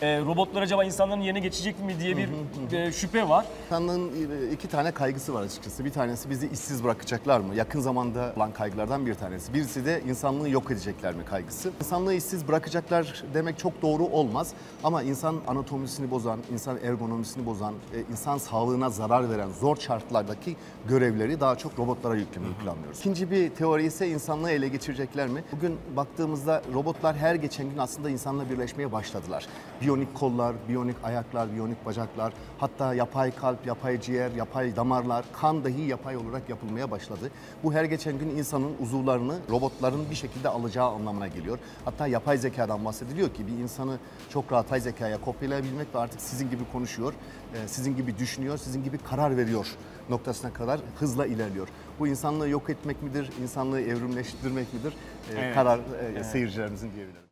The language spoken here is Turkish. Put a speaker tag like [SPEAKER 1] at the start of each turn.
[SPEAKER 1] Robotlar acaba insanların yerine geçecek mi diye bir şüphe var.
[SPEAKER 2] İnsanlığın iki tane kaygısı var açıkçası. Bir tanesi bizi işsiz bırakacaklar mı? Yakın zamanda olan kaygılardan bir tanesi. Birisi de insanlığı yok edecekler mi kaygısı. İnsanlığı işsiz bırakacaklar demek çok doğru olmaz. Ama insan anatomisini bozan, insan ergonomisini bozan, insan sağlığına zarar veren zor şartlardaki görevleri daha çok robotlara yüklemeyi planlıyoruz. İkinci bir teori ise insanlığı ele geçirecekler mi? Bugün baktığımızda robotlar her geçen gün aslında insanla birleşmeye başladılar. Biyonik kollar, biyonik ayaklar, biyonik bacaklar, hatta yapay kalp, yapay ciğer, yapay damarlar, kan dahi yapay olarak yapılmaya başladı. Bu her geçen gün insanın uzuvlarını robotların bir şekilde alacağı anlamına geliyor. Hatta yapay zekadan bahsediliyor ki bir insanı çok rahat yapay zekaya kopyalayabilmek ve artık sizin gibi konuşuyor, sizin gibi düşünüyor, sizin gibi karar veriyor noktasına kadar hızla ilerliyor. Bu insanlığı yok etmek midir, insanlığı evrimleştirmek midir? Karar seyircilerimizin diyebilirim.